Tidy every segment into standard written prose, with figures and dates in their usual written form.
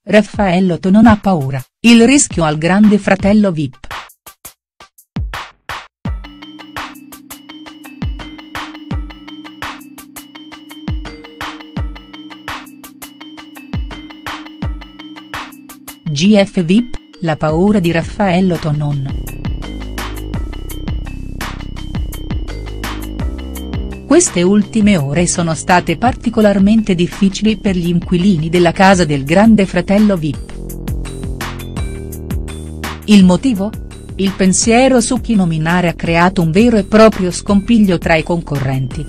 Raffaellotto non ha paura, il rischio al grande fratello VIP. GF VIP, la paura di Raffaellotto non. Queste ultime ore sono state particolarmente difficili per gli inquilini della casa del grande fratello VIP. Il motivo? Il pensiero su chi nominare ha creato un vero e proprio scompiglio tra i concorrenti.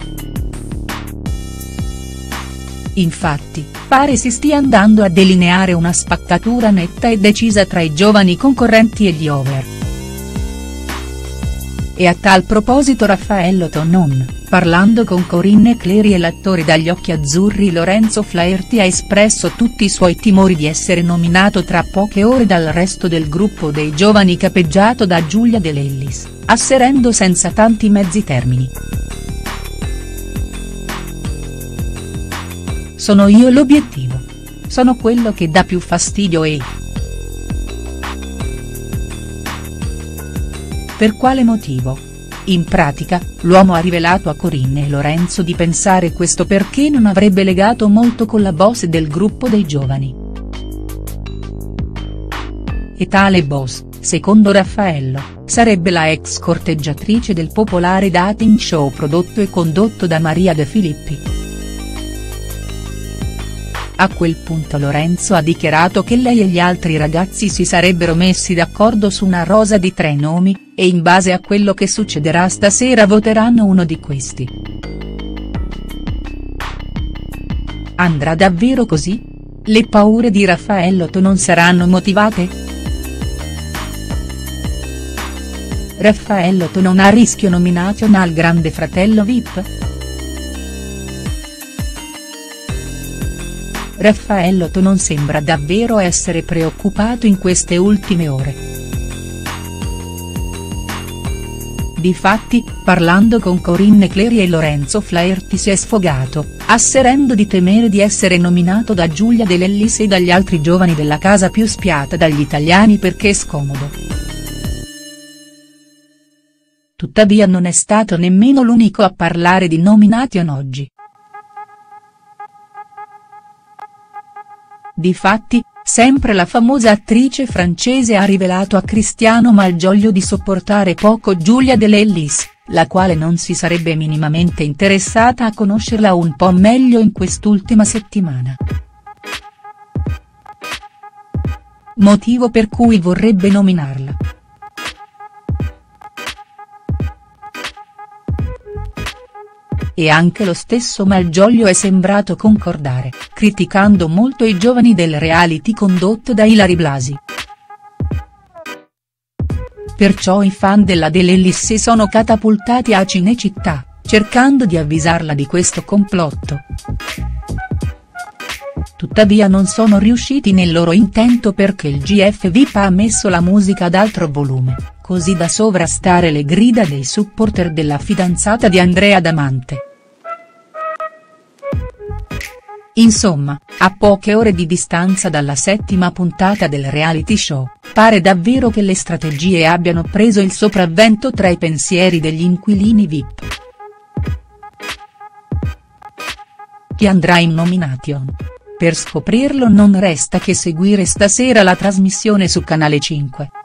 Infatti, pare si stia andando a delineare una spaccatura netta e decisa tra i giovani concorrenti e gli over. E a tal proposito Raffaellotto non, parlando con Corinne Clery e l'attore dagli occhi azzurri Lorenzo Flaherty ha espresso tutti i suoi timori di essere nominato tra poche ore dal resto del gruppo dei giovani capeggiato da Giulia De Lellis, asserendo senza tanti mezzi termini. Sono io l'obiettivo. Sono quello che dà più fastidio e. Per quale motivo? In pratica, l'uomo ha rivelato a Corinne e Lorenzo di pensare questo perché non avrebbe legato molto con la boss del gruppo dei giovani. E tale boss, secondo Raffaello, sarebbe la ex corteggiatrice del popolare dating show prodotto e condotto da Maria De Filippi. A quel punto Lorenzo ha dichiarato che lei e gli altri ragazzi si sarebbero messi d'accordo su una rosa di 3 nomi, e in base a quello che succederà stasera voteranno uno di questi. Andrà davvero così? Le paure di Raffaellotto non saranno motivate?. Raffaellotto non ha rischio nomination al grande fratello VIP?. Raffaellotto non sembra davvero essere preoccupato in queste ultime ore. Difatti, parlando con Corinne Clery e Lorenzo Flaherty si è sfogato, asserendo di temere di essere nominato da Giulia De Lellis e dagli altri giovani della casa più spiata dagli italiani perché è scomodo. Tuttavia non è stato nemmeno l'unico a parlare di nomination oggi. Difatti, sempre la famosa attrice francese ha rivelato a Cristiano Malgioglio di sopportare poco Giulia De Lellis, la quale non si sarebbe minimamente interessata a conoscerla un po' meglio in quest'ultima settimana. Motivo per cui vorrebbe nominarla. E anche lo stesso Malgioglio è sembrato concordare, criticando molto i giovani del reality condotto da Ilary Blasi. Perciò i fan della De Lellis si sono catapultati a Cinecittà, cercando di avvisarla di questo complotto. Tuttavia non sono riusciti nel loro intento perché il GF VIP ha messo la musica ad altro volume, così da sovrastare le grida dei supporter della fidanzata di Andrea Damante. Insomma, a poche ore di distanza dalla 7ª puntata del reality show, pare davvero che le strategie abbiano preso il sopravvento tra i pensieri degli inquilini VIP. Chi andrà in nomination? Per scoprirlo non resta che seguire stasera la trasmissione su Canale 5.